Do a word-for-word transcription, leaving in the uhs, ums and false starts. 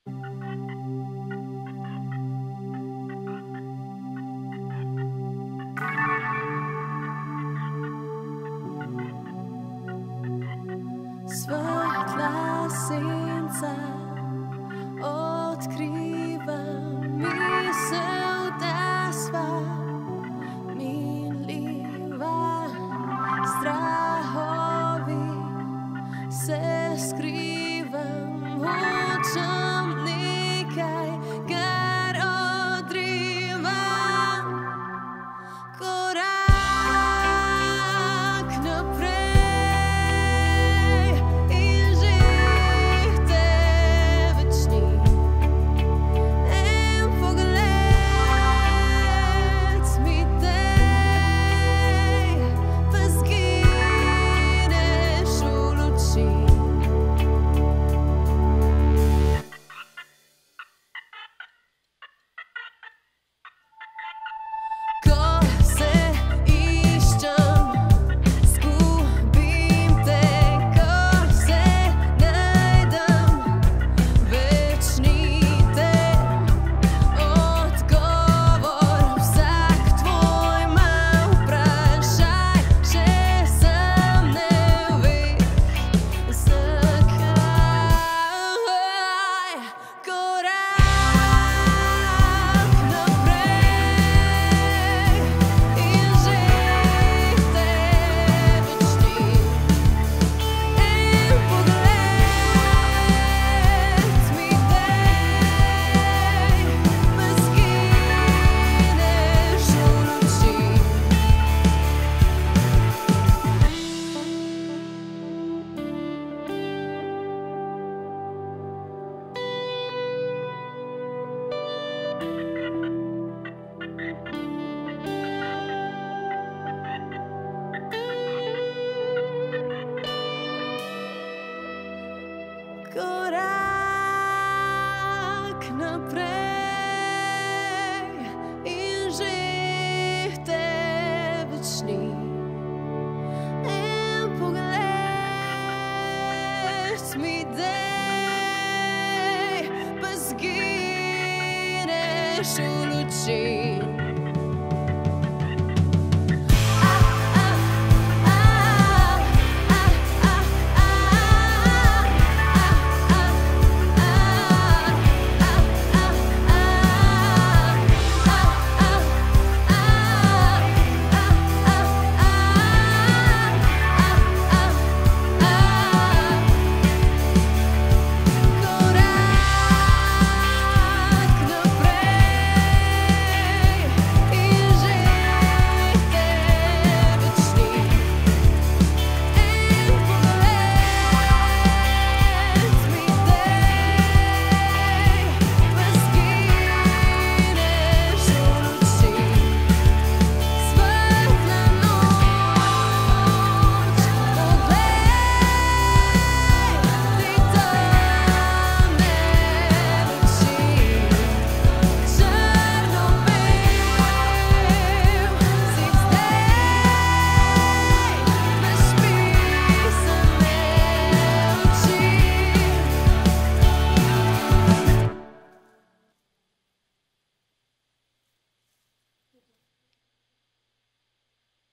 Svetla senca odkriva misel, da sva minljiva. Strahovi se skrivam, hočem nekaj, kar odrivam. Korak naprej in žihte večni. En pogled mi dej, pa zgineš v luči. Ko se iščem, zgubim te, ko se najdem, več ni te. Odgovor vsak tvoj ima vprašaj, še sam ne vem, zakaj. Korak naprej in žihte večni. En pogled mi dej, pa zgineš v luči. Korak naprej in žihte večni. En pogled mi dej, pa zgineš v luči.